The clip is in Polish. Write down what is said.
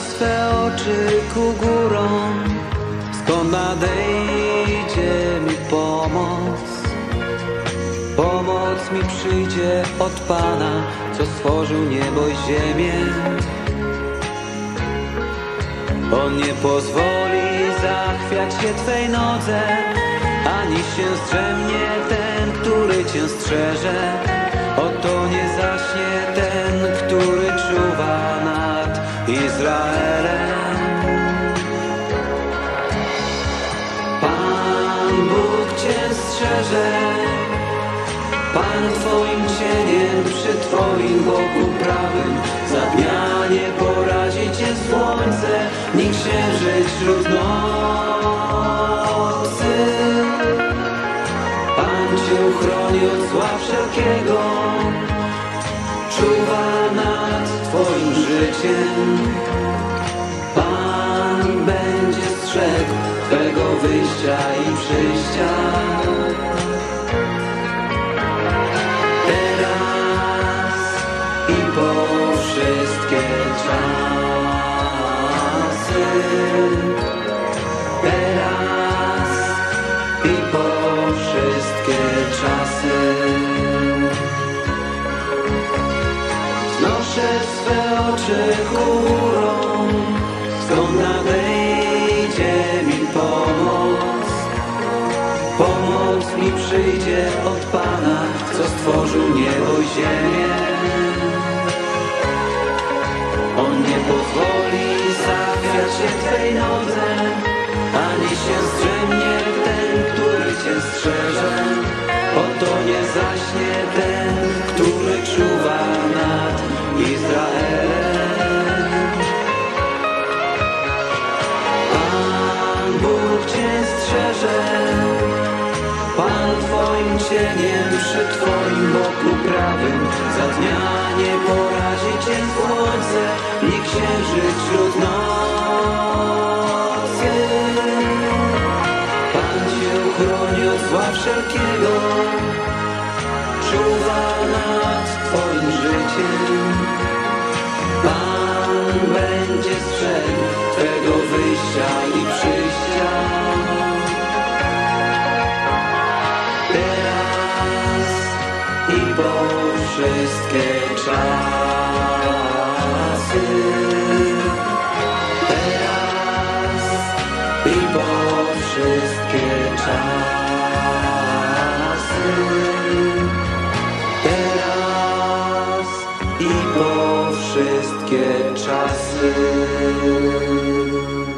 swe oczy ku górom, skąd nadejdzie mi pomoc. Pomoc mi przyjdzie od Pana, co stworzył niebo i ziemię. On nie pozwoli zachwiać się Twej nodze, ani się zdrzemnie ten, który Cię strzeże. Oto nie zaśnie ten, który czuwa nad Izraelem. Pan Bóg Cię strzeże, Pan Twoim cieniem przy Twoim boku prawym. Za dnia nie porazi Cię słońce, ni księżyc wśród nocy. Pan Cię uchroni od zła wszelkiego, czuwa nad Twoim życiem. Pan będzie strzegł Twego wyjścia i przyjścia. Wszystkie czasy, teraz i po wszystkie czasy. Znoszę swe oczy ku górom, skąd nadejdzie mi pomoc. Pomoc mi przyjdzie od Pana, co stworzył niebo i ziemię. On nie pozwoli zachwiać się Twej nodze, ani się zdrzemnie ten, który Cię strzeże. Oto nie zaśnie ten, który czuwa nad Izraelem. Pan Bóg Cię strzeże, Pan Twoim cieniem przy Twoim boku prawym. Za dnia nie porazi Cię słońce, ni księżyc wśród nocy. Pan Cię uchroni od zła wszelkiego, czuwa nad Twoim życiem. Pan będzie strzegł Twego wyjścia i przyjścia. Teraz i po wszystkie czasy. Teraz i po wszystkie czasy. Teraz i po wszystkie czasy.